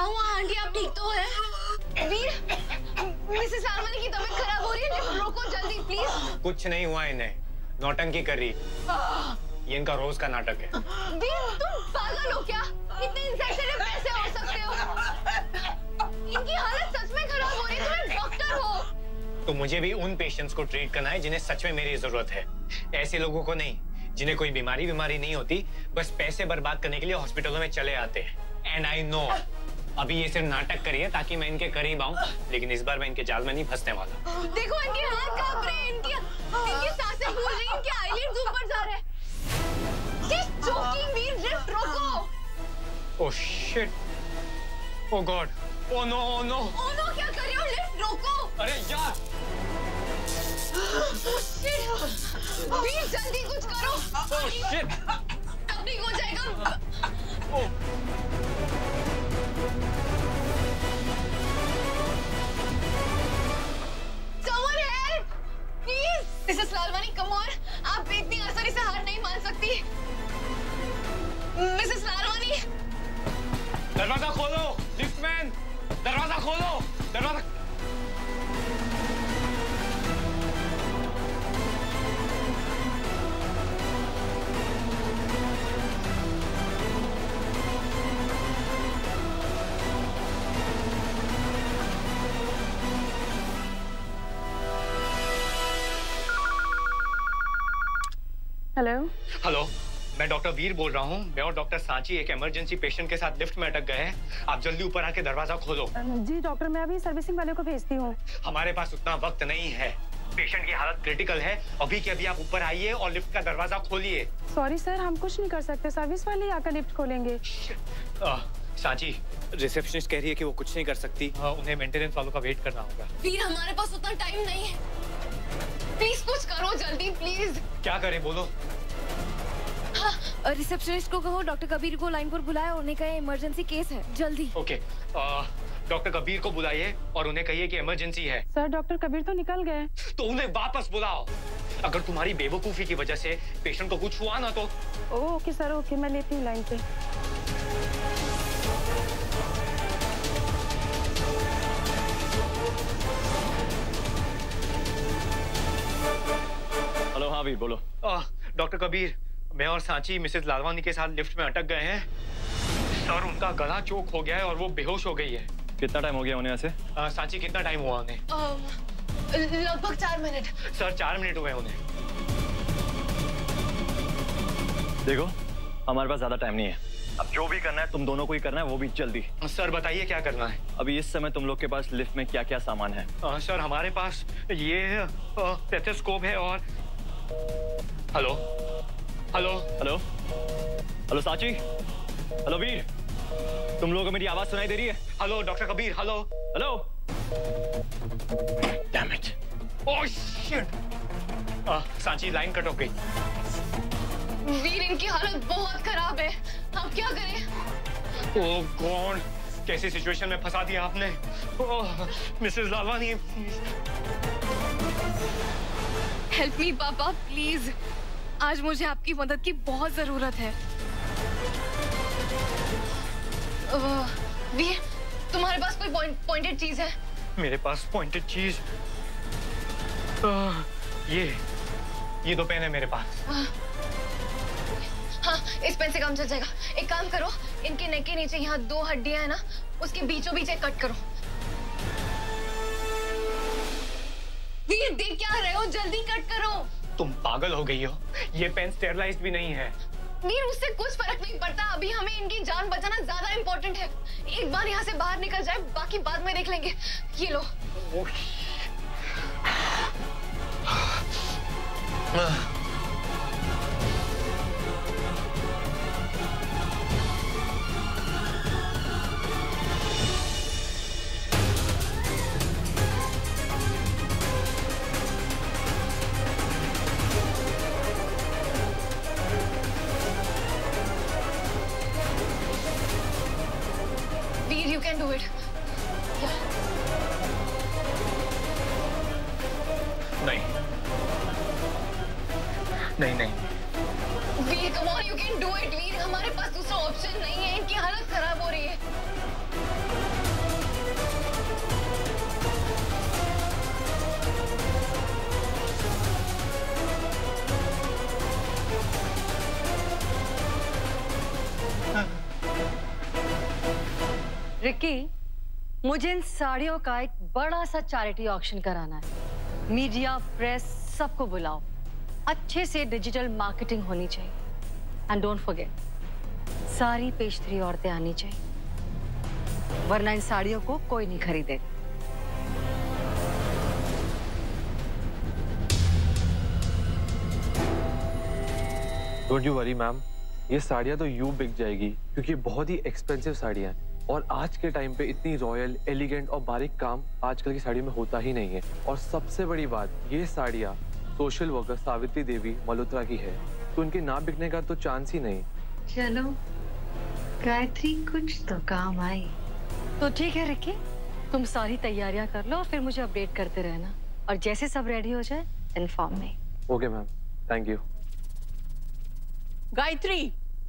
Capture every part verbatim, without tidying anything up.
हुआ आंटी, आप ठीक तो है? वीर, मिसेस लालवानी की तबीयत खराब हो रही है, लिफ्ट रोको जल्दी प्लीज। कुछ नहीं हुआ इन्हें, नौटंकी कर रही। ये इनका रोज का नाटक है। वीर, तुम पागल हो क्या? इतने इंसेंसिटिव कैसे हो सकते हो? इनकी हालत सच में खराब हो रही है, तुम डॉक्टर हो। तो मुझे भी उन पेशेंट्स को ट्रीट करना है जिन्हें सच में मेरी जरूरत है, ऐसे लोगों को नहीं जिन्हें कोई बीमारी बीमारी नहीं होती, बस पैसे बर्बाद करने के लिए हॉस्पिटलों में चले आते हैं। एंड आई नो अभी ये सिर्फ नाटक करिए ताकि मैं इनके करीब आऊं, लेकिन इस बार मैं इनके जाल में नहीं फंसने वाला। देखो इनके हाथ कांप रहे हैं, इनकी इनकी सांसें फूल रही हैं, इनके आईलिड्स ऊपर जा रहे हैं। She's choking, वीर, लिफ्ट रोको। Oh shit, oh god, oh no, oh no, oh no, क्या कर रहे हो? लिफ्ट रोको। अरे यार, वीर जल्दी कुछ करो। ओह शिट, अब ठीक हो जाएगा। Oh Someone help, please. Mrs Lalwani, come on, आप इतनी आसानी से हार नहीं मान सकती। मिसेस लालवानी, दरवाजा खोलो, लिफ्टमैन, दरवाजा खोलो, दरवाजा। हेलो हेलो, मैं डॉक्टर वीर बोल रहा हूँ। मैं और डॉक्टर सांची एक इमरजेंसी पेशेंट के साथ लिफ्ट में अटक गए हैं। आप जल्दी ऊपर आके दरवाजा खोलो। जी डॉक्टर, मैं अभी सर्विसिंग वाले को भेजती हूँ। हमारे पास उतना वक्त नहीं है, पेशेंट की हालत क्रिटिकल है। अभी के अभी आप ऊपर आइए और लिफ्ट का दरवाजा खोलिए। सॉरी सर, हम कुछ नहीं कर सकते, सर्विस वाले आकर लिफ्ट खोलेंगे। सांची, रिसेप्शनिस्ट कह रही है कि वो कुछ नहीं कर सकती। आ, उन्हें मेंटेनेंस वालों का वेट करना होगा। वीर, हमारे पास उतना टाइम नहीं है, प्लीज कुछ करो जल्दी, प्लीज। क्या करें बोलो? हाँ, रिसेप्शनिस्ट को कहो डॉक्टर कबीर को लाइन पर बुलाए, उन्हें कहे इमरजेंसी केस है, जल्दी। ओके, डॉक्टर कबीर को बुलाइए और उन्हें कहिए कि इमरजेंसी है। सर डॉक्टर कबीर तो निकल गए। तो उन्हें वापस बुलाओ। अगर तुम्हारी बेवकूफी की वजह से पेशेंट को कुछ हुआ ना तो। ओके सर, ओके, मैं लेती हूँ लाइन पे। हेलो, हाँ वीर बोलो। डॉक्टर कबीर, मैं और सांची मिसेस लालवानी के साथ लिफ्ट में अटक गए हैं। सर, उनका गला चोक हो गया है और वो बेहोश हो गई है। कितना टाइम हो गया उन्हें ऐसे? आ, सांची, कितना टाइम हुआ उन्हें? लगभग चार मिनट। सर, चार मिनट हुए उन्हें। देखो, हमारे पास ज्यादा टाइम नहीं है। अब जो भी करना है तुम दोनों को ही करना है, वो भी जल्दी। सर बताइए क्या करना है? अभी इस समय तुम लोग के पास लिफ्ट में क्या क्या सामान है? आ, सर, हमारे पास ये स्टेथोस्कोप है और hello hello hello hello Sanchi, hello Veer, तुम लोगों को मेरी आवाज सुनाई दे रही है? Hello doctor Kabir, hello hello. Damn it, oh shit. Sanchi, line cut हो गई। वीर, इनकी हालत बहुत खराब है, आप क्या करें? ओह गॉड, कैसी सिचुएशन में फंसा दिया आपने। Oh Mrs Lalwani, help me papa, please. आज मुझे आपकी मदद की बहुत जरूरत है। वीर, तुम्हारे पास कोई पॉइंटेड चीज है? मेरे पास पॉइंटेड चीज, ये ये दो पेन है मेरे पास। हाँ, इस पेन से काम चल जाएगा। एक काम करो, इनके नेक के नीचे यहाँ दो हड्डियां है ना, उसके बीचों बीच एक कट करो। वीर, देख क्या रहे हो, जल्दी कट करो। तुम पागल हो गई हो, ये पेन स्टेरलाइज्ड भी नहीं है। वीर, उससे कुछ फर्क नहीं पड़ता, अभी हमें इनकी जान बचाना ज्यादा इंपॉर्टेंट है। एक बार यहाँ से बाहर निकल जाए, बाकी बाद में देख लेंगे। ये लो। Veer, you can do it. Yeah. नहीं नहीं नहीं वीर, come on, you can do it. वीर, हमारे पास दूसरा ऑप्शन नहीं है, इनकी हालत खराब हो रही है। रिकी, मुझे इन साड़ियों का एक बड़ा सा चैरिटी ऑक्शन कराना है। मीडिया, प्रेस, सबको बुलाओ। अच्छे से डिजिटल मार्केटिंग होनी चाहिए। एंड डोंट फॉरगेट, सारी पेज थ्री औरतें आनी चाहिए, वरना इन साड़ियों को कोई नहीं खरीदेगा। डोंट यू वरी मैम, ये साड़ियाँ तो यूं बिक जाएगी क्योंकि बहुत ही एक्सपेंसिव साड़ियाँ हैं और आज के टाइम पे इतनी रॉयल, एलिगेंट और बारीक काम आजकल की साड़ियों में होता ही नहीं है। और सबसे बड़ी बात, ये साड़ियाँ सोशल वर्कर सावित्री देवी मल्होत्रा की है, तो उनके ना बिकने का तो चांस ही नहीं। चलो गायत्री, कुछ तो काम आई। तो ठीक है रिकी, तुम सारी तैयारियां कर लो और फिर मुझे अपडेट करते रहना, और जैसे सब रेडी हो जाए inform me. Okay ma'am, thank you. Gayatri,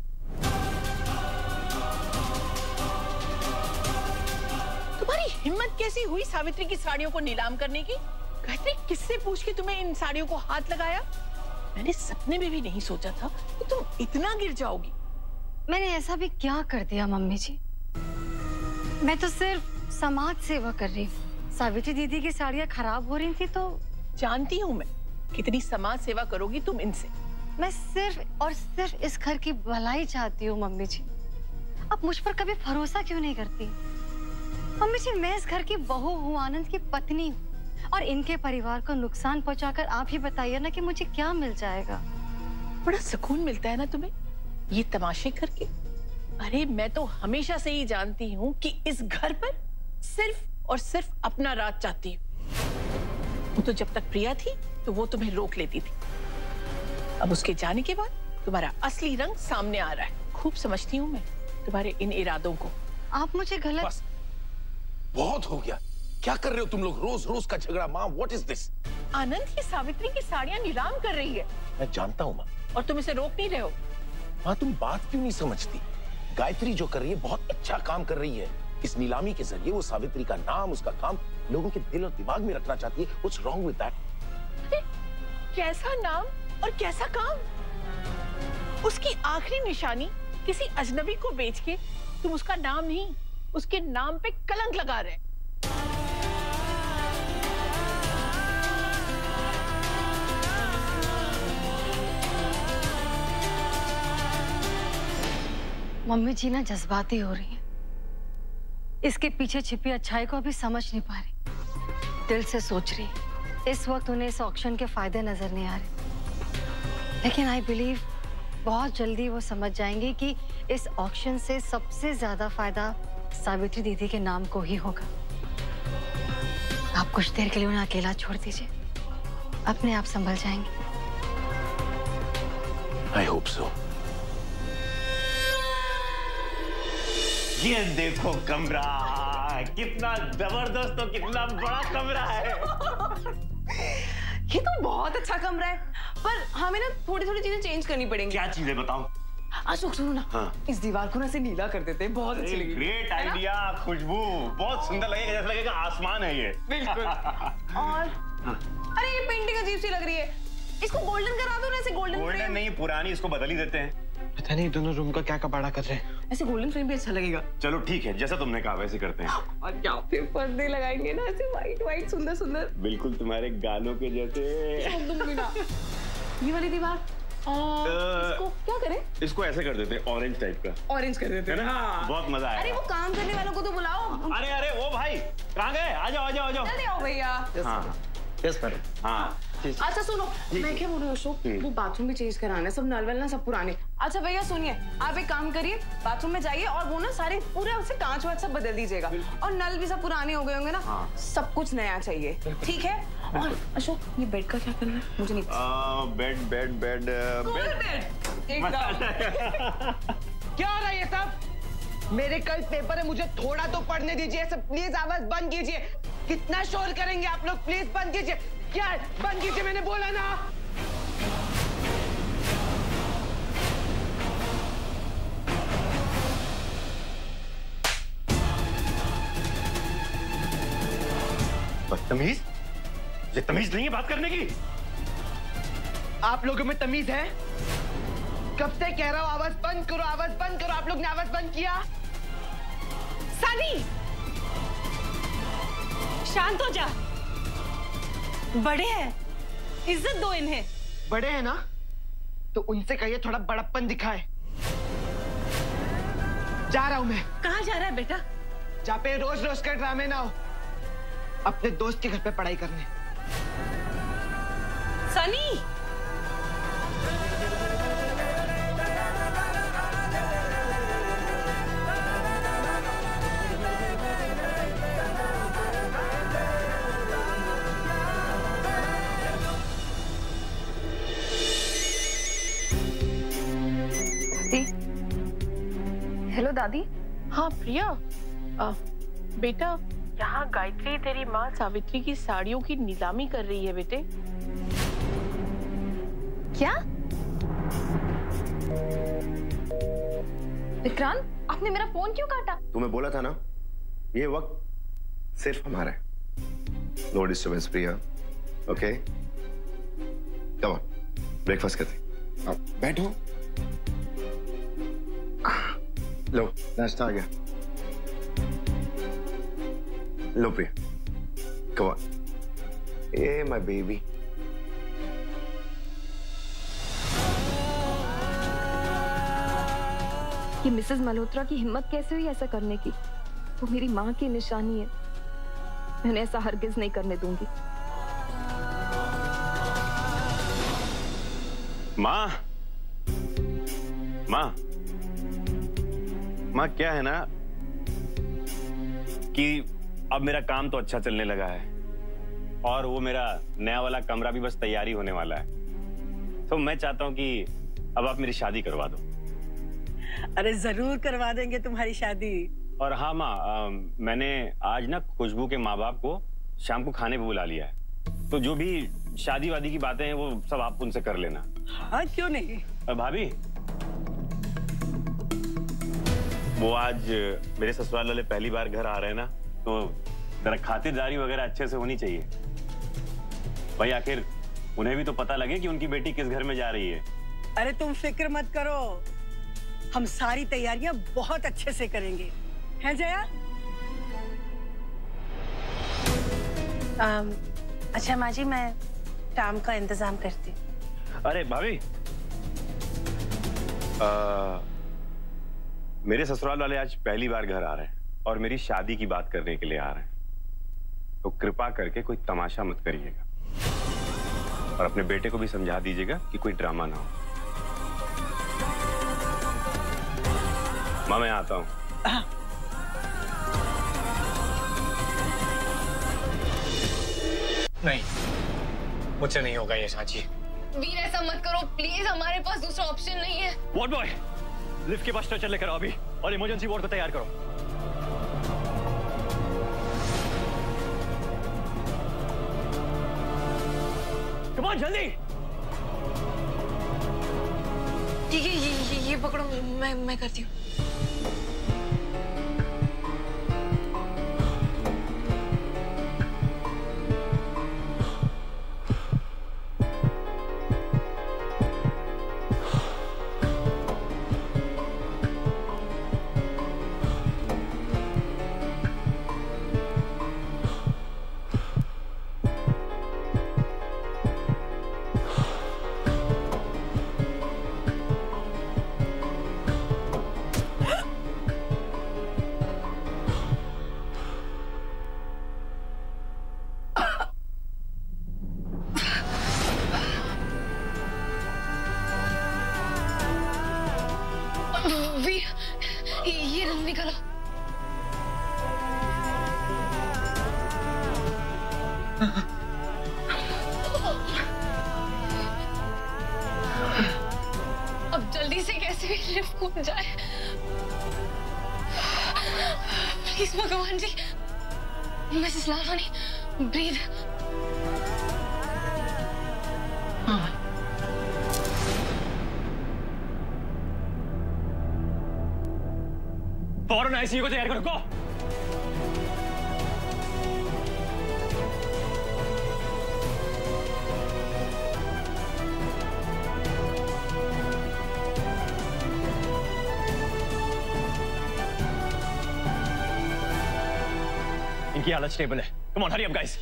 तुम्हारी हिम्मत कैसी हुई सावित्री की साड़ियों को नीलाम करने की? गायत्री, किससे पूछ के तुम्हें इन साड़ियों को हाथ लगाया? मैंने सपने में भी नहीं सोचा था कि तुम इतना गिर जाओगी। मैंने ऐसा भी क्या कर दिया मम्मी जी? मैं तो सिर्फ समाज सेवा कर रही हूँ। सावित्री दीदी की साड़ियाँ खराब हो रही थी तो। जानती हूँ मैं कितनी समाज सेवा करोगी तुम इनसे। मैं सिर्फ और सिर्फ इस घर की भलाई चाहती हूँ मम्मी जी। अब मुझ पर कभी भरोसा क्यों नहीं करती? मम्मी जी, मैं इस घर की बहू हूँ, आनंद की पत्नी हूँ, और इनके परिवार को नुकसान पहुंचाकर आप ही बताइए ना कि मुझे क्या मिल जाएगा। बड़ा सुकून मिलता है ना तुम्हें ये तमाशे करके? अरे मैं तो हमेशा से ही जानती हूँ कि इस घर पर सिर्फ और सिर्फ अपना राज चाहती हूँ। वो तो जब तक प्रिया थी तो वो तुम्हें रोक लेती थी, अब उसके जाने के बाद तुम्हारा असली रंग सामने आ रहा है। खूब समझती हूँ मैं तुम्हारे इन इरादों को। आप मुझे गलत। बस, बहुत हो गया। क्या कर रहे हो तुम लोग? रोज रोज का झगड़ा। माँ, व्हाट इज दिस? आनंद की सावित्री की साड़ियाँ नीलाम कर रही है। मैं जानता हूँ माँ। और तुम इसे रोक नहीं रहे हो। माँ, तुम बात क्यों नहीं समझती? गायत्री जो कर रही है बहुत अच्छा काम कर रही है। इस नीलामी के जरिए वो सावित्री का नाम, उसका काम लोगों के दिल और दिमाग में रखना चाहती है। What's wrong with that? कैसा नाम और कैसा काम? उसकी आखिरी निशानी किसी अजनबी को बेच के तुम उसका नाम नहीं, उसके नाम पे कलंक लगा रहे। मम्मी जी ना जज्बाती हो रही हैं। इसके पीछे छिपी अच्छाई को अभी समझ नहीं पा रही, दिल से सोच रही। इस वक्त उन्हें इस ऑक्शन के फायदे नजर नहीं आ रहे, लेकिन आई बिलीव बहुत जल्दी वो समझ जाएंगी कि इस ऑक्शन से सबसे ज्यादा फायदा सावित्री दीदी के नाम को ही होगा। आप कुछ देर के लिए उन्हें अकेला छोड़ दीजिए, अपने आप संभल जाएंगे। I hope so. ये देखो कमरा, कितना जबरदस्त और कितना बड़ा कमरा है। ये तो बहुत अच्छा कमरा है, पर हमें ना थोड़ी थोड़ी चीजें चेंज करनी पड़ेंगी। क्या चीजें बताओ? अशोक सुनो ना, हाँ। इस दीवार को ना से नीला कर देते हैं, बहुत अच्छी लगेगी। ग्रेट आइडिया, खुशबू बहुत सुंदर लगेगा, जैसा लगेगा आसमान है ये। बिल्कुल। और हाँ। अरे ये पेंटिंग अजीब सी लग रही है, इसको गोल्डन करा दो ना, ऐसे गोल्डन गोल्डन नहीं, पुरानी, इसको बदल ही देते हैं। पता नहीं दोनों रूम का क्या कबाड़ा कर रहे हैं। ऐसे गोल्डन फ्रेम भी अच्छा लगेगा। चलो ठीक है, जैसा तुमने कहा वैसे करते हैं। और क्या फिर पर्दे लगाएंगे ना ऐसे व्हाइट व्हाइट सुंदर सुंदर, बिल्कुल तुम्हारे गालों के जैसे। तुम भी ना। ये वाली दीवार इसको क्या करें? इसको ऐसे कर देते हैं, ऑरेंज टाइप का। ऑरेंज कर देते हैं ना, हाँ। बहुत मजा आएगा। अरे वो काम करने वालों को तो बुलाओ। अरे अरे वो भाई कहाँ गए? आ जाओ आ जाओ आ जाओ। जल्दी आओ भैया। हाँ यस सर। हाँ अच्छा सुनो, मैं क्या बोल रही हूँ अशोक, वो बाथरूम भी चेंज कराना है, सब नल वल ना सब पुराने। अच्छा भैया सुनिए, आप एक काम करिए, बाथरूम में जाइए और वो ना सारे पूरे उससे कांच वाच सब बदल दीजिएगा, और नल भी सब पुराने हो गए होंगे ना, हाँ। सब कुछ नया चाहिए, ठीक है? और अशोक ये बेड का क्या करना है? मुझे नहीं पता। बेड बेड बेड बेड क्या हो रहा है ये सब? मेरे कल पेपर है, मुझे थोड़ा तो पढ़ने दीजिए। सब प्लीज आवाज बंद कीजिए। कितना शोर करेंगे आप लोग? प्लीज बंद कीजिए। क्या है? बंद कीजिए, मैंने बोला ना। बदतमीज, ये तमीज नहीं है बात करने की। आप लोगों में तमीज है? कब से कह रहा हूं आवाज बंद करो, आवाज बंद करो। आप लोग ने आवाज बंद किया। सनी, शांत हो जा। बड़े हैं, इज्जत दो इन्हें। बड़े हैं ना, तो उनसे कहिए थोड़ा बड़प्पन दिखाए। जा रहा हूं मैं। कहाँ जा रहा है बेटा? जहाँ पे रोज रोज के ड्रामे ना हो, अपने दोस्त के घर पे पढ़ाई करने। सनी, हेलो दादी। हाँ प्रिया, आ, बेटा यहाँ गायत्री तेरी माँ सावित्री की साड़ियों की नीलामी कर रही है बेटे। क्या? विक्रांत, आपने मेरा फोन क्यों काटा? तुम्हें बोला था ना, ये वक्त सिर्फ हमारा है। No disturbance Priya, okay? Come on, breakfast करते। अब बैठो। लो, नाश्ता आ गया। लो Priya, come on. Hey my baby. ये मिसेस मल्होत्रा की हिम्मत कैसे हुई ऐसा करने की? वो मेरी माँ की निशानी है, मैंने ऐसा हरगिज नहीं करने दूंगी। माँ, माँ, माँ क्या है ना कि अब मेरा काम तो अच्छा चलने लगा है और वो मेरा नया वाला कमरा भी बस तैयारी होने वाला है, तो मैं चाहता हूँ कि अब आप मेरी शादी करवा दो। अरे जरूर करवा देंगे तुम्हारी शादी। और हाँ माँ, मैंने आज ना खुशबू के माँ बाप को शाम को खाने पे बुला लिया है, तो जो भी शादी वादी की बातें हैं वो सब आप उनसे कर लेना। हाँ क्यों नहीं। भाभी, वो आज मेरे ससुराल वाले पहली बार घर आ रहे हैं ना, तो जरा खातिरदारी वगैरह अच्छे से होनी चाहिए भाई, आखिर उन्हें भी तो पता लगे कि उनकी बेटी किस घर में जा रही है। अरे तुम फिक्र मत करो, हम सारी तैयारियां बहुत अच्छे से करेंगे, है जया? आम, अच्छा माँ जी, मैं शाम का इंतजाम करती हूँ। अरे भाभी, आ, मेरे ससुराल वाले आज पहली बार घर आ रहे हैं और मेरी शादी की बात करने के लिए आ रहे हैं, तो कृपा करके कोई तमाशा मत करिएगा और अपने बेटे को भी समझा दीजिएगा कि कोई ड्रामा ना हो। माँ, मैं आता हूँ। नहीं, मुझसे नहीं होगा ये सांची। वीर ऐसा मत करो प्लीज, हमारे पास दूसरा ऑप्शन नहीं है। वार्ड बॉय, लिफ्ट के पास स्ट्रेचर लेकर आओ अभी और इमरजेंसी वार्ड को तैयार करो। कम ऑन, जल्दी। ठीक है, ये, ये ये पकड़ो, मैं मैं करती हूँ। वीर, ये रंग निकालो। अब जल्दी से कैसे भी लिफ्ट खुल जाए। प्लीज भगवान जी, मिसेस लालवानी, ब्रीथ। फौरन आईसीयू को तैयार करो। को इनकी हालत स्टेबल है। Come on, hurry up guys.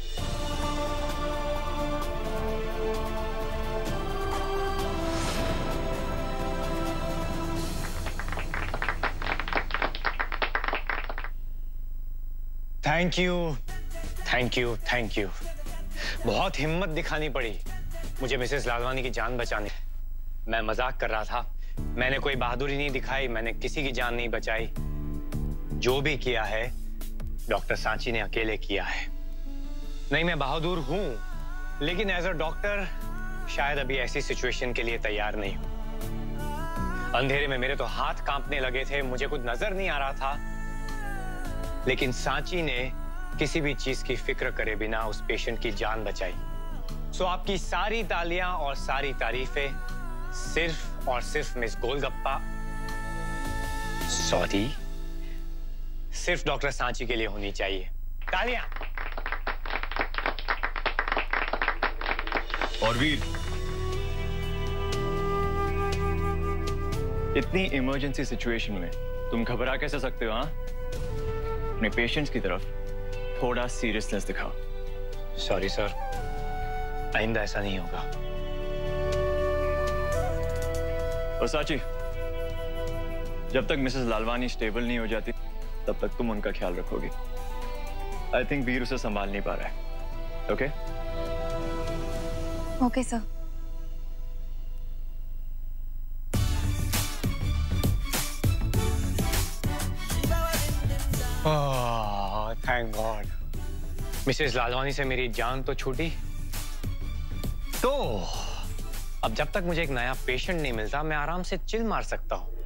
Thank you, thank you, thank you. बहुत हिम्मत दिखानी पड़ी मुझे मिसेस लालवानी की जान बचाने। मैं मजाक कर रहा था, मैंने कोई बहादुरी नहीं दिखाई, मैंने किसी की जान नहीं बचाई। जो भी किया है डॉक्टर सांची ने अकेले किया है। नहीं, मैं बहादुर हूं, लेकिन एज अ डॉक्टर शायद अभी ऐसी सिचुएशन के लिए तैयार नहीं हूं। अंधेरे में मेरे तो हाथ कांपने लगे थे, मुझे कुछ नजर नहीं आ रहा था, लेकिन सांची ने किसी भी चीज की फिक्र करे बिना उस पेशेंट की जान बचाई। सो आपकी सारी तालियां और सारी तारीफें सिर्फ और सिर्फ मिस गोलगप्पा, सॉरी, सिर्फ डॉक्टर सांची के लिए होनी चाहिए। तालियां। और वीर, इतनी इमरजेंसी सिचुएशन में तुम घबरा कैसे सकते हो? हाँ, अपने पेशेंट्स की तरफ थोड़ा सीरियसनेस दिखाओ। सॉरी सर, आइंदा ऐसा नहीं होगा। और सांची, जब तक मिसेस लालवानी स्टेबल नहीं हो जाती तब तक तुम उनका ख्याल रखोगी। आई थिंक वीर उसे संभाल नहीं पा रहा है। Okay okay sir. Thank god, Mrs Lalwani से मेरी जान तो छूटी। तो अब जब तक मुझे एक नया पेशेंट नहीं मिलता, मैं आराम से चिल मार सकता हूं।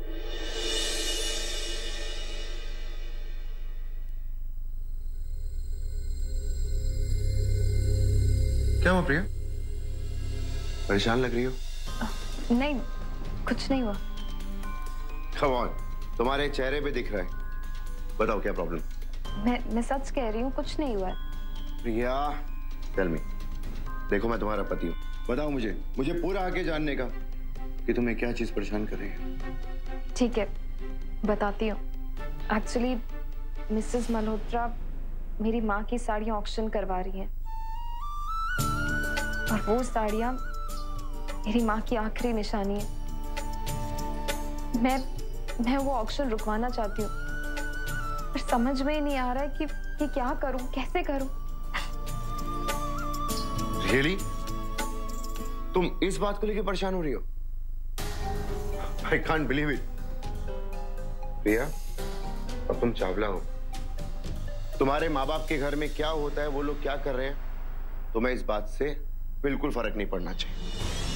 क्या हुआ प्रिया? परेशान लग रही हो? नहीं, कुछ नहीं हुआ। Come on, तुम्हारे चेहरे पे दिख रहा है। बताओ क्या प्रॉब्लम? मैं मैं सच कह रही हूँ, कुछ नहीं हुआ। Priya, tell me. देखो मैं तुम्हारा पति हूँ, बताओ मुझे मुझे पूरा आगे जानने का कि तुम्हें क्या चीज परेशान कर रही है। ठीक है, बताती हूँ। एक्चुअली मिसेस मल्होत्रा मेरी माँ की साड़ियाँ ऑक्शन करवा रही हैं, और वो साड़ियाँ मेरी माँ की आखिरी निशानी है। मैं मैं वो ऑक्शन रुकवाना चाहती हूँ, पर समझ में ही नहीं आ रहा है कि, कि क्या करूं, कैसे करूं। Really? तुम इस बात को लेकर परेशान हो रही हो? I can't believe it. प्रिया, अब तुम चावला हो। तुम्हारे माँ बाप के घर में क्या होता है, वो लोग क्या कर रहे हैं, तुम्हें इस बात से बिल्कुल फर्क नहीं पड़ना चाहिए।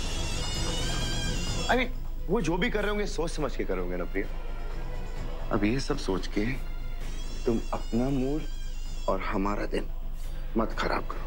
I mean, वो जो भी कर रहे होंगे सोच समझ के करोगे ना प्रिया। अब ये सब सोच के तुम अपना मूड और हमारा दिन मत खराब करो।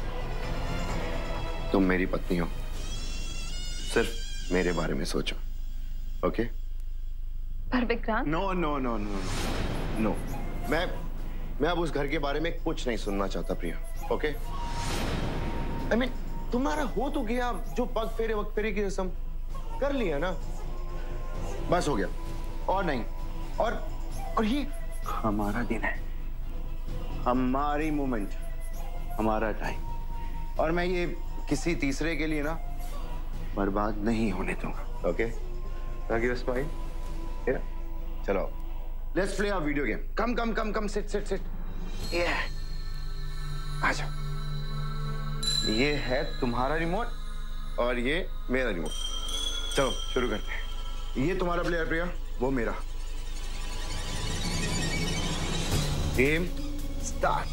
तुम मेरी पत्नी हो, सिर्फ मेरे बारे में सोचो, ओके? पर Vikrant, no no no no no, मैं मैं अब उस घर के बारे में कुछ नहीं सुनना चाहता प्रिया, ओके? आई मीन, तुम्हारा हो तो गया, जो पग फेरे वक्त फेरे की रस्म कर लिया ना, बस हो गया। और नहीं, और और ये हमारा दिन है, हमारी मोमेंट, हमारा टाइम, और मैं ये किसी तीसरे के लिए ना बर्बाद नहीं होने दूंगा, okay? Now give a smile. Yeah. चलो, let's play our video game. Come, come, come, come, sit, sit, sit. Yeah. आ जाओ। ये है तुम्हारा रिमोट और ये मेरा रिमोट। चलो शुरू करते हैं। ये तुम्हारा प्लेयर प्रिया, वो मेरा। Game start.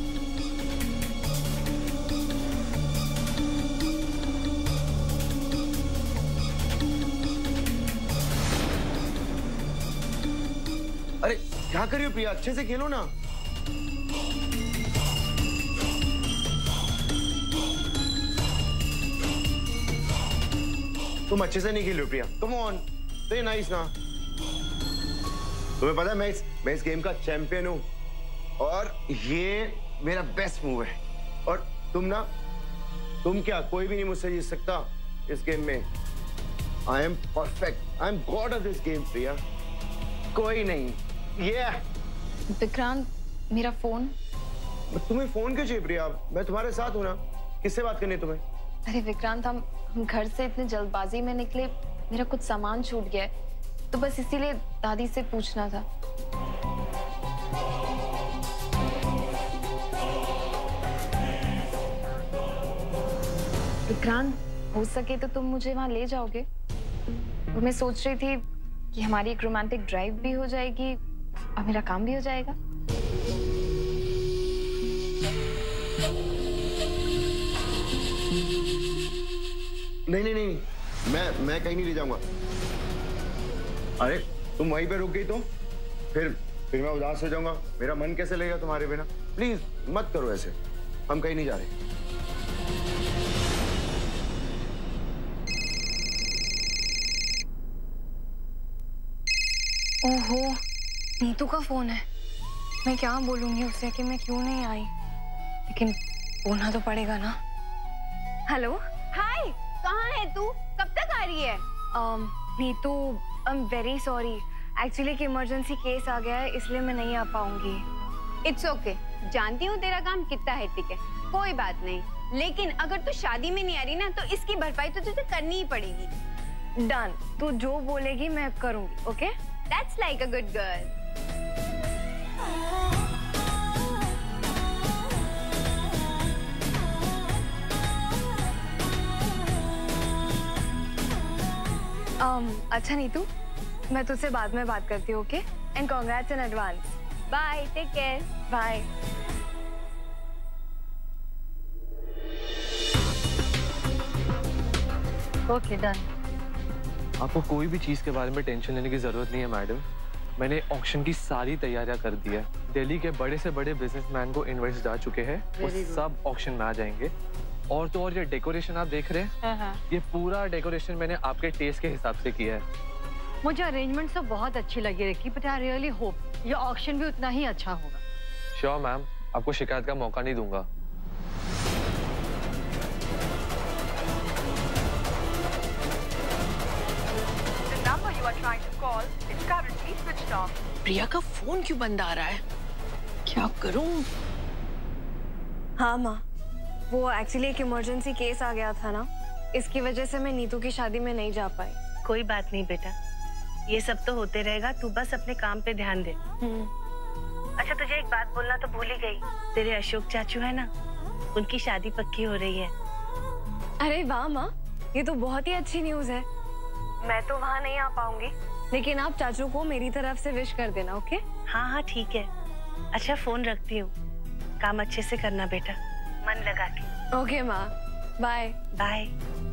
अरे क्या कर रही हो प्रिया, अच्छे से खेलो ना। तुम अच्छे से नहीं खेल रहे हो Priya, come on, play nice ना। तुम्हें पता है मैं इस मैं इस गेम का चैंपियन हूं और ये मेरा बेस्ट मूव है, और तुम ना तुम क्या, कोई भी नहीं मुझसे जीत सकता इस गेम में। I am perfect, I am god of this game Priya, कोई नहीं। Yeah. विक्रांत, मेरा फोन। तुम्हें फोन क्यों चाहिए प्रिया? मैं तुम्हारे साथ हूं ना, किससे बात करनी है तुम्हें? अरे विक्रांत, हम हम घर से इतने जल्दबाजी में निकले, मेरा कुछ सामान छूट गया है, तो बस इसीलिए दादी से पूछना था। विक्रांत, हो सके तो तुम मुझे वहां ले जाओगे? तो मैं सोच रही थी कि हमारी एक रोमांटिक ड्राइव भी हो जाएगी और मेरा काम भी हो जाएगा। नहीं नहीं नहीं, मैं मैं कहीं नहीं ले जाऊंगा। अरे तुम वहीं पे रुक गई तो फिर फिर मैं उदास हो जाऊंगा। मेरा मन कैसे लगेगा तुम्हारे बिना? प्लीज मत करो ऐसे, हम कहीं नहीं जा रहे। ओहो, नीतू का फोन है। मैं क्या बोलूंगी उसे कि मैं क्यों नहीं आई, लेकिन बोलना तो पड़ेगा ना। हेलो, हाय, कहाँ है तू? कब तक आ रही है? um, Neetu, I am very sorry, actually एक इमरजेंसी केस आ गया है, इसलिए मैं नहीं आ पाऊंगी। It's okay okay. जानती हूँ तेरा काम कितना हेक्टिक है, कोई बात नहीं। लेकिन अगर तू शादी में नहीं आ रही ना, तो इसकी भरपाई तो तुझे करनी ही पड़ेगी। डन, तू जो बोलेगी मैं करूंगी। Okay, that's like a good girl. um, अच्छा नीतू, मैं तुझसे बाद में बात करती हूँ। Okay, and congrats in advance. Bye, take care. Bye. Okay, done. आपको कोई भी चीज के बारे में टेंशन लेने की जरूरत नहीं है मैडम। मैंने ऑक्शन की सारी तैयारियां कर दी है। दिल्ली के बड़े से बड़े बिजनेसमैन को इनवाइट्स जा चुके हैं, वो सब ऑक्शन में आ जाएंगे। और तो और ये डेकोरेशन आप देख रहे हैं, ये पूरा डेकोरेशन मैंने आपके टेस्ट के हिसाब से किया है। मुझे अरेंजमेंट तो बहुत अच्छी लगी Ricky, but I really hope ये ऑक्शन भी उतना ही अच्छा होगा। श्योर मैम, आपको शिकायत का मौका नहीं दूंगा। प्रिया का फोन क्यों बंद आ रहा है? क्या करूं? हाँ माँ, वो एक्चुअली एक इमरजेंसी केस आ गया था ना, इसकी वजह से मैं नीतू की शादी में नहीं जा पाई। कोई बात नहीं बेटा, ये सब तो होते रहेगा, तू बस अपने काम पे ध्यान दे। अच्छा, तुझे एक बात बोलना तो भूल ही गई, तेरे अशोक चाचू है ना, उनकी शादी पक्की हो रही है। अरे वाह माँ, ये तो बहुत ही अच्छी न्यूज है। मैं तो वहाँ नहीं आ पाऊंगी, लेकिन आप चाचू को मेरी तरफ से विश कर देना। ओके? हाँ हाँ ठीक है। अच्छा, फोन रखती हूँ, काम अच्छे से करना बेटा, मन लगा के। ओके माँ, बाय बाय।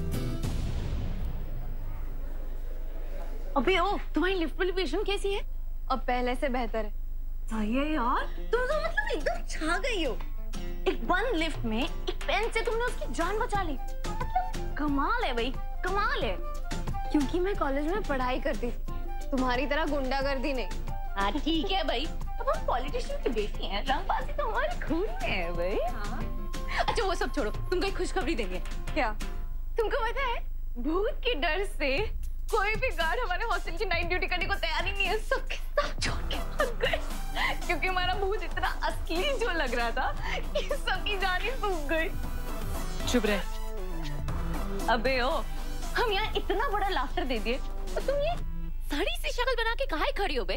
अबे ओ, तुम्हारी लिफ्ट वाली पेशेंट कैसी है? अब पहले से बेहतर है। सही है यार, तुम तो मतलब एकदम छा गई हो। एक बंद लिफ्ट में एक पेन से तुमने उसकी जान बचा ली, मतलब कमाल है भाई, कमाल है। क्योंकि मैं कॉलेज में पढ़ाई करती थी, तुम्हारी तरह गुंडागर्दी नहीं। हाँ ठीक है भाई, अब हम पॉलिटिशियन की बेटी हैं, रंगबाजी तो हमारे खून में है भाई। हाँ। अच्छा वो सब छोड़ो, तुमको एक खुशखबरी देंगे। क्या? तुमको पता है, भूत के डर से कोई भी गार्ड हमारे हॉस्टल की नाइट ड्यूटी करने को तैयार ही नहीं है, सब के सब छोड़ के भाग गए, क्योंकि हमारा भूत इतना असली जो लग रहा था कि सबकी जान ही सूख गई। चुप रहे। अबे ओ, हम यहाँ इतना बड़ा लाफ्टर दे दिए, तो तुम ये साड़ी सी शक्ल बना के काहे खड़ी हो बे?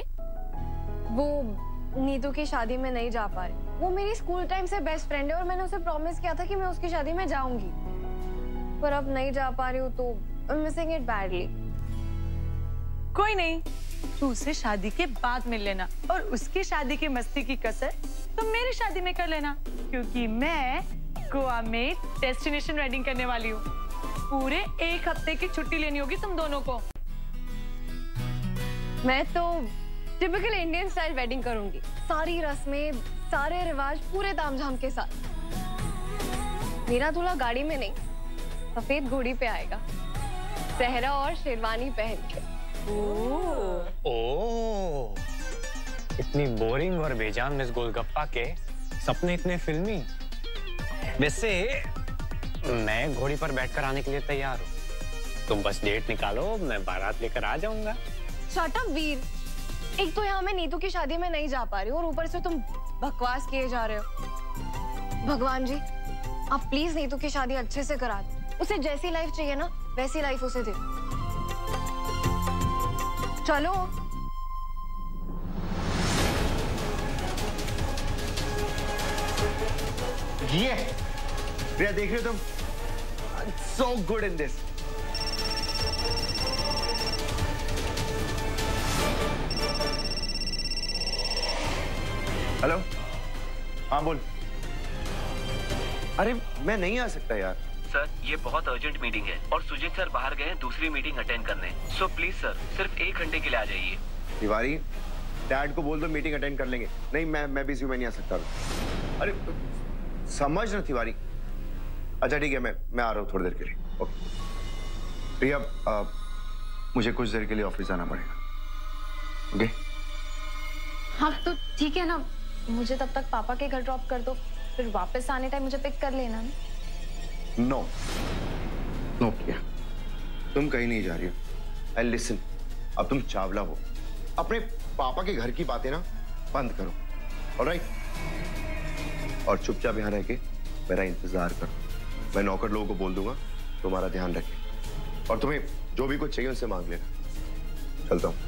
वो नीतू की शादी में नहीं जा पा रही। वो मेरी स्कूल टाइम से बेस्ट फ्रेंड है और मैंने उसे प्रॉमिस किया था कि मैं उसकी शादी में जाऊंगी, पर अब नहीं जा पा रही हूँ, तो I'm missing it badly। कोई नहीं, तू उसे शादी के बाद मिल लेना और उसकी शादी की मस्ती की कसर तुम मेरी शादी में कर लेना, क्योंकि मैं गोवा में डेस्टिनेशन वेडिंग करने वाली हूँ। पूरे एक हफ्ते की छुट्टी लेनी होगी तुम दोनों को। मैं तो टिपिकल इंडियन स्टाइल वेडिंग करूंगी, सारी रस्में, सारे रिवाज पूरे तामझाम के साथ। मेरा दूल्हा गाड़ी में नहीं, सफेद घोड़ी पे आएगा, सहरा और शेरवानी पहन के। ओह, ओह, इतनी बोरिंग और बेजान मिस गोलगप्पा के सपने इतने फिल्मी। वैसे मैं घोड़ी पर बैठकर आने के लिए तैयार हूँ, तुम बस डेट निकालो, मैं बारात लेकर आ जाऊंगा। शट अप वीर, एक तो यहाँ मैं नीतू की शादी में नहीं जा पा रही हूँ और ऊपर से तुम बकवास किए जा रहे हो। भगवान जी, आप प्लीज नीतू की शादी अच्छे से करा दो। उसे जैसी लाइफ चाहिए ना वैसी लाइफ उसे दे। चलो। ये प्रिया, देख रहे हो तुम? So good in this. Hello, हाँ बोल। अरे मैं नहीं आ सकता यार। सर, ये बहुत अर्जेंट मीटिंग है और सुजीत सर बाहर गए हैं दूसरी मीटिंग अटेंड करने। सो प्लीज सर, सिर्फ एक घंटे के लिए आ जाइए। तिवारी, डैड को बोल दो मीटिंग अटेंड कर लेंगे। नहीं, मैं मैं बिजी हूं, मैं नहीं आ सकता। अरे समझ ना तिवारी। अच्छा ठीक है, मैं मैं आ रहा हूँ थोड़ी देर के लिए। ओके प्रिया, आ, मुझे कुछ देर के लिए ऑफिस जाना पड़ेगा। ओके हाँ तो ठीक है ना, मुझे तब तक पापा के घर ड्रॉप कर दो, फिर वापस आने टाइम मुझे पिक कर लेना। नो नो प्रिया, तुम कहीं नहीं जा रही हो। एंड लिसन, अब तुम चावला हो, अपने पापा के घर की बातें ना बंद करो, ऑलराइट? और चुपचाप यहाँ रह के मेरा इंतजार करो। मैं नौकर लोगों को बोल दूंगा तुम्हारा ध्यान रखें, और तुम्हें जो भी कुछ चाहिए उनसे मांग लेना। चलता हूँ।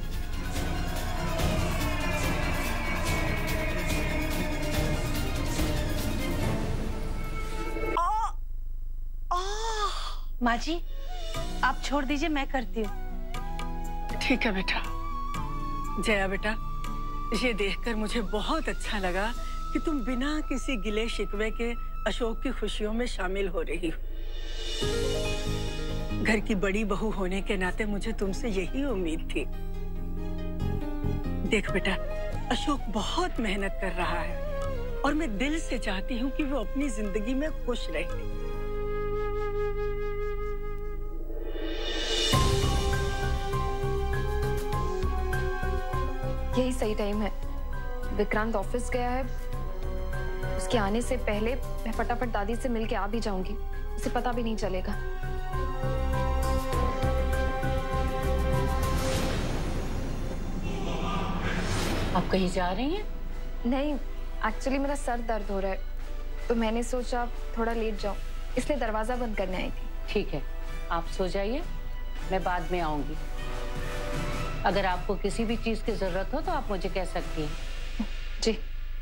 माँ जी, आप छोड़ दीजिए, मैं करती हूँ। ठीक है बेटा। जया बेटा, ये देखकर मुझे बहुत अच्छा लगा कि तुम बिना किसी गिले शिकवे के अशोक की खुशियों में शामिल हो रही हो। घर की बड़ी बहू होने के नाते मुझे तुमसे यही उम्मीद थी। देख बेटा, अशोक बहुत मेहनत कर रहा है और मैं दिल से चाहती हूँ कि वो अपनी जिंदगी में खुश रहे। यही सही टाइम है। विक्रांत ऑफिस गया है, उसके आने से पहले मैं फटाफट दादी से मिलके आ भी जाऊंगी, उसे पता भी नहीं चलेगा। आप कहीं जा रही हैं? नहीं, एक्चुअली मेरा सर दर्द हो रहा है, तो मैंने सोचा थोड़ा लेट जाऊं, इसलिए दरवाजा बंद करने आई थी। ठीक है, आप सो जाइए, मैं बाद में आऊंगी। अगर आपको किसी भी चीज की जरूरत हो तो आप मुझे कह सकती हैं। जी।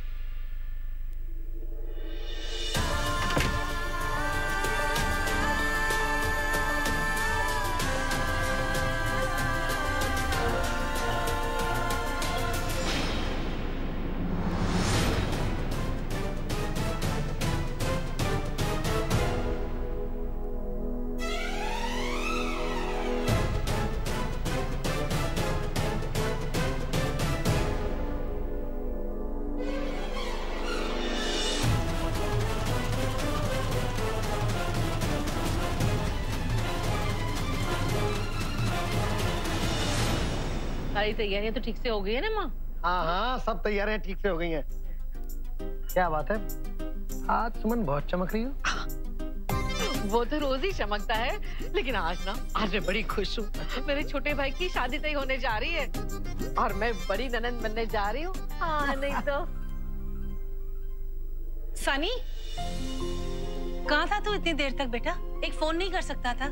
सारी तैयारियां तो ठीक से हो गई है ना माँ? हाँ हाँ, सब तैयारियां ठीक से हो गई हैं। क्या बात है, आज सुमन बहुत चमक रही हो। वो तो रोज ही चमकता है, लेकिन आज ना, आज मैं बड़ी खुश हूँ। मेरे छोटे भाई की शादी तय होने जा रही है और मैं बड़ी ननंद बनने जा रही हूँ। हाँ नहीं तो। सनी, कहाँ था तू इतनी देर तक बेटा? एक फोन नहीं कर सकता था?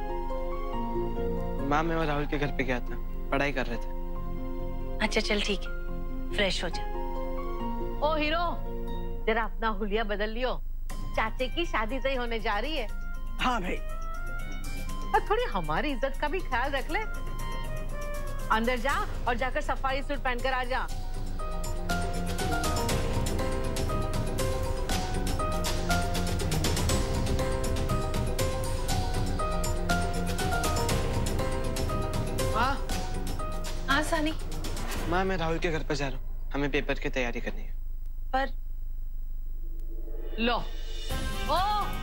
माँ, मैं राहुल के घर पे गया था, पढ़ाई कर रहे थे। अच्छा चल ठीक है, फ्रेश हो जा। ओ हीरो, जरा अपना हुलिया बदल लियो, चाचे की शादी तय होने जा रही है। हाँ भाई। और थोड़ी हमारी इज्जत का भी ख्याल रख ले। अंदर जा और जाकर सफारी सूट पहनकर आ जा। हाँ सनी। माँ, मैं राहुल के घर पर जा रहा हूँ, हमें पेपर की तैयारी करनी है। पर लो। ओ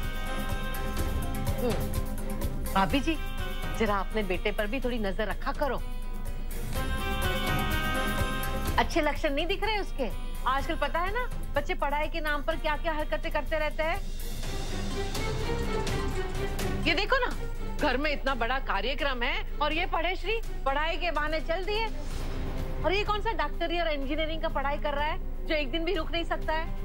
भाभी जी, जरा अपने बेटे पर भी थोड़ी नजर रखा करो। अच्छे लक्षण नहीं दिख रहे उसके। आजकल पता है ना, बच्चे पढ़ाई के नाम पर क्या क्या हरकतें करते रहते हैं। ये देखो ना, घर में इतना बड़ा कार्यक्रम है और ये पढ़े श्री पढ़ाई के बहाने चल दिए। और ये कौन सा डॉक्टरी और इंजीनियरिंग का पढ़ाई कर रहा है? जो एक दिन भी रुक नहीं सकता है?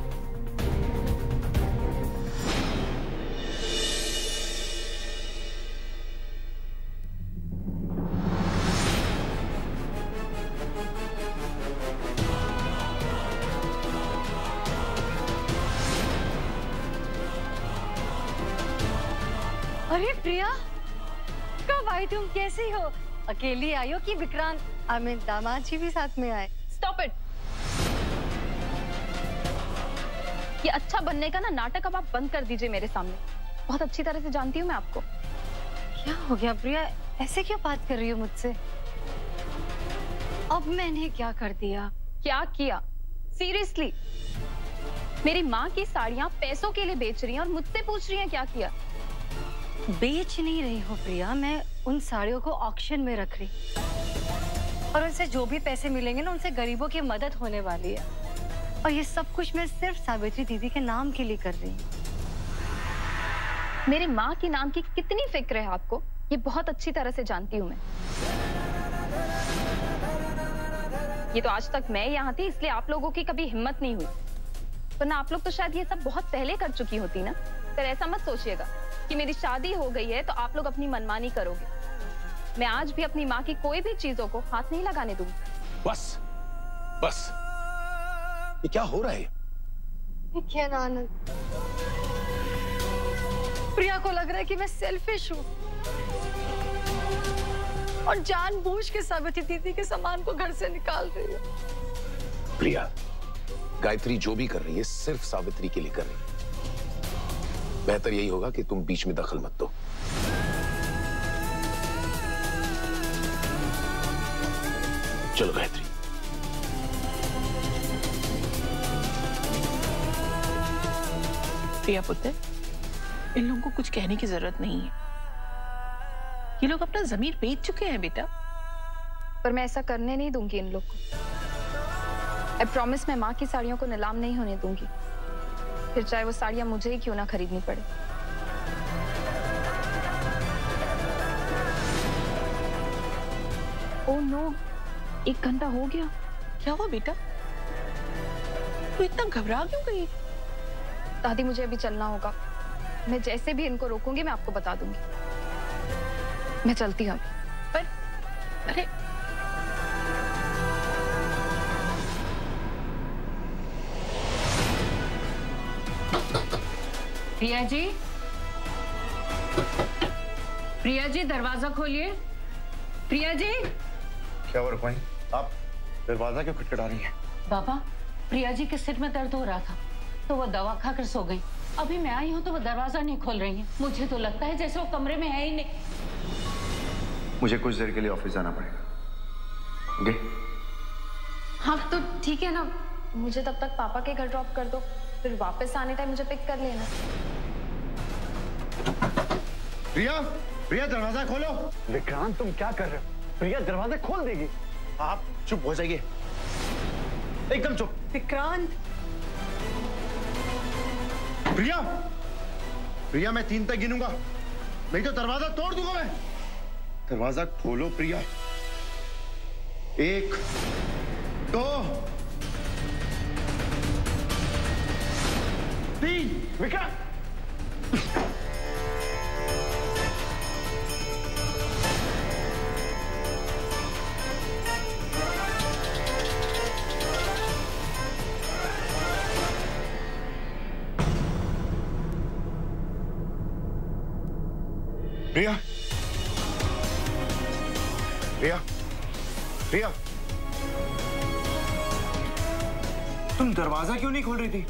अरे प्रिया, कब आई तुम? कैसी हो? अकेली आई हो कि विक्रांत आई मीन दामाद जी भी साथ में आए? Stop it. ये अच्छा बनने का ना नाटक अब आप बंद कर दीजिए मेरे सामने। बहुत अच्छी तरह से जानती हूँ मैं आपको। क्या हो गया प्रिया, ऐसे क्यों बात कर रही हो मुझसे? अब मैंने क्या कर दिया? क्या किया? सीरियसली, मेरी माँ की साड़ियाँ पैसों के लिए बेच रही हैं और मुझसे पूछ रही हैं क्या किया? बेच नहीं रही हो प्रिया, मैं उन साड़ियों को ऑक्शन में रख रही और उनसे जो भी पैसे मिलेंगे ना उनसे गरीबों की मदद होने वाली है। और ये सब कुछ मैं सिर्फ सावित्री दीदी के नाम के लिए कर रही हूँ। मेरी माँ के नाम की कितनी फिक्र है आपको, ये बहुत अच्छी तरह से जानती हूँ मैं। ये तो आज तक मैं यहाँ थी इसलिए आप लोगों की कभी हिम्मत नहीं हुई, वरना आप लोग तो शायद ये सब बहुत पहले कर चुकी होती ना। पर ऐसा मत सोचिएगा कि मेरी शादी हो गई है तो आप लोग अपनी मनमानी करोगे। मैं आज भी अपनी माँ की कोई भी चीजों को हाथ नहीं लगाने दूंगी। बस बस, ये क्या हो रहा है? क्या आनंद, प्रिया को लग रहा है कि मैं सेल्फिश हूँ और जानबूझ के सावित्री दीदी के सामान को घर से निकाल रही हूँ। प्रिया, गायत्री जो भी कर रही है सिर्फ सावित्री के लिए कर रही है। बेहतर यही होगा कि तुम बीच में दखल मत दो। चलो गायत्री। प्रिया पुत्र, इन लोगों को कुछ कहने की जरूरत नहीं है। ये लोग अपना जमीर बेच चुके हैं बेटा। पर मैं ऐसा करने नहीं दूंगी इन लोग को। आई प्रॉमिस, मैं माँ की साड़ियों को नीलाम नहीं होने दूंगी, फिर चाहे वो साड़ियां मुझे ही क्यों ना खरीदनी पड़े। ओह नो, एक घंटा हो गया। क्या हुआ बेटा? तू इतना घबरा क्यों गई? दादी, मुझे अभी चलना होगा। मैं जैसे भी इनको रोकूंगी मैं आपको बता दूंगी। मैं चलती हूँ। पर अरे प्रिया जी, प्रिया जी दरवाजा खोलिए। प्रिया जी। क्या हुआ रुक्मानी, आप दरवाजा क्यों खटखटा रही हैं? बाबा, प्रिया जी के सिर में दर्द हो रहा था तो वो दवा खाकर सो गई। अभी मैं आई हूँ तो वो दरवाजा नहीं खोल रही है। मुझे तो लगता है जैसे वो कमरे में है ही नहीं। मुझे कुछ देर के लिए ऑफिस जाना पड़ेगा। ओके? हाँ तो ठीक है ना, मुझे तब तक पापा के घर ड्रॉप कर दो, फिर वापस आने टाइम मुझे पिक कर लेना। प्रिया, प्रिया दरवाजा खोलो। विक्रांत, तुम क्या कर रहे हो? प्रिया दरवाजा खोल देगी। आप चुप हो जाइए, एकदम चुप। विक्रांत। प्रिया, प्रिया मैं तीन तक गिनूंगा, नहीं तो दरवाजा तोड़ दूंगा मैं। दरवाजा खोलो प्रिया। एक, दो, तीन। विक्रांत, प्रिया, प्रिया, प्रिया, तुम दरवाजा क्यों नहीं खोल रही थी?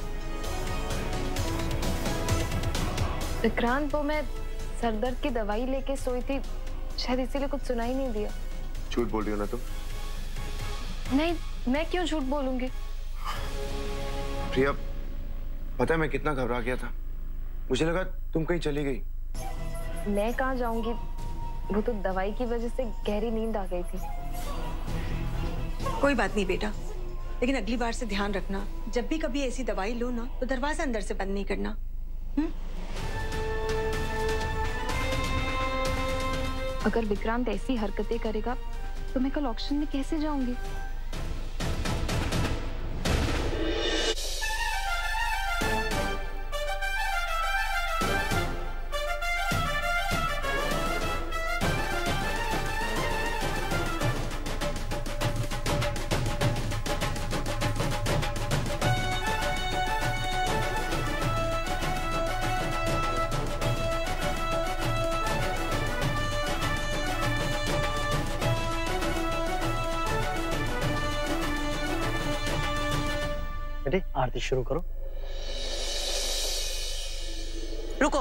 विक्रांत, वो मैं सरदर्द की दवाई लेके सोई थी, शायद इसीलिए कुछ सुनाई नहीं दिया। झूठ बोल रही हो ना तुम? नहीं, मैं क्यों झूठ बोलूंगी? प्रिया, पता है मैं कितना घबरा गया था। मुझे लगा तुम कहीं चली गई। मैं कहाँ जाऊंगी, वो तो दवाई की वजह से गहरी नींद आ गई थी। कोई बात नहीं बेटा, लेकिन अगली बार से ध्यान रखना, जब भी कभी ऐसी दवाई लो ना तो दरवाजा अंदर से बंद नहीं करना। हुँ? अगर विक्रांत ऐसी हरकतें करेगा तो मैं कल ऑक्शन में कैसे जाऊंगी? बेटे आरती शुरू करो। रुको,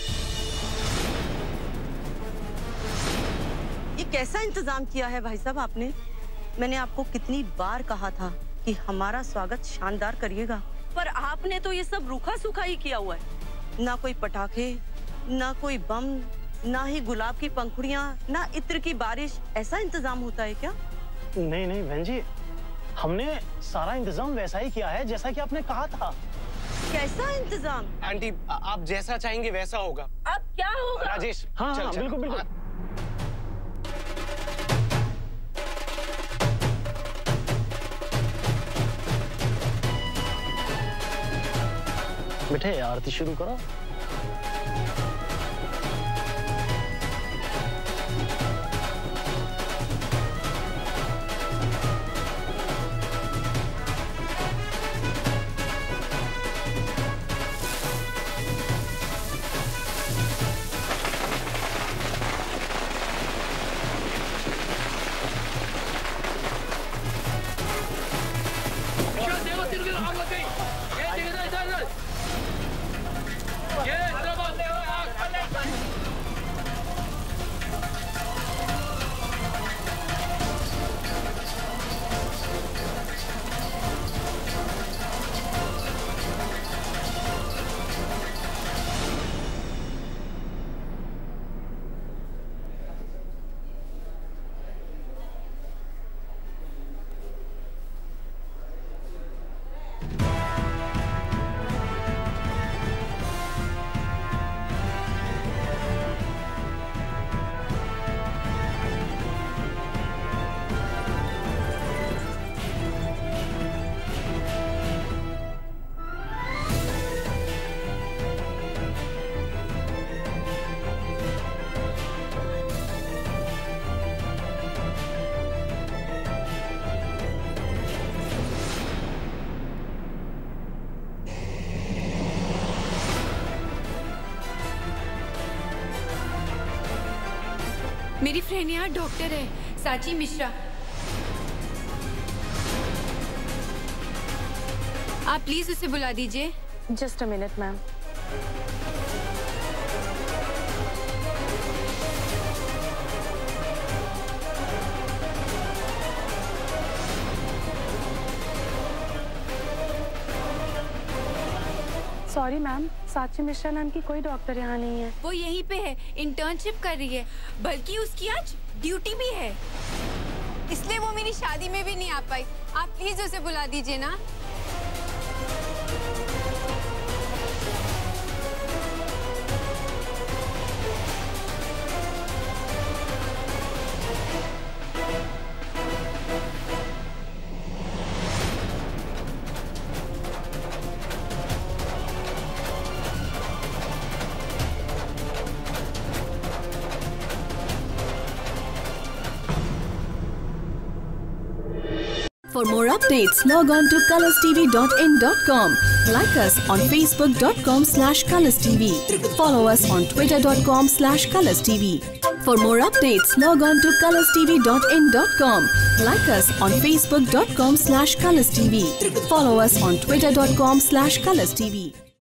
ये कैसा इंतजाम किया है भाई साहब आपने? मैंने आपको कितनी बार कहा था कि हमारा स्वागत शानदार करिएगा, पर आपने तो ये सब रूखा सूखा ही किया हुआ है। ना कोई पटाखे, ना कोई बम, ना ही गुलाब की पंखुड़ियाँ, ना इत्र की बारिश। ऐसा इंतजाम होता है क्या? नहीं नहीं बहन जी, हमने सारा इंतजाम वैसा ही किया है जैसा कि आपने कहा था। कैसा इंतजाम? आंटी आप जैसा चाहेंगे वैसा होगा। अब क्या होगा? राजेश हाँ चल, हाँ चल, बिल्कुल बिल्कुल। बेटे आरती शुरू करो। मेरी फ्रेंड यहाँ डॉक्टर है, साची मिश्रा। आप प्लीज उसे बुला दीजिए। Just a minute ma'am. Sorry ma'am, Sachi Mishra नाम की कोई डॉक्टर यहाँ नहीं है। वो यहीं पे है, इंटर्नशिप कर रही है, बल्कि उसकी आज ड्यूटी भी है, इसलिए वो मेरी शादी में भी नहीं आ पाई। आप प्लीज उसे बुला दीजिए ना। For more updates, log on to colors t v dot in dot com. Like us on facebook dot com slash colors t v. Follow us on twitter dot com slash colors t v. For more updates, log on to colors t v dot in dot com. Like us on facebook dot com slash colors t v. Follow us on twitter dot com slash colors t v.